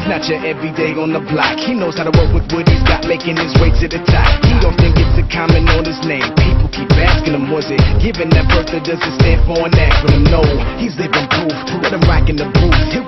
He's not your everyday on the block. He knows how to work with what he's got, making his way to the top. He don't think it's a comment on his name. People keep asking him, was it given that birth, or does it stand for an acronym? No, he's living proof. Let him rock in the booth.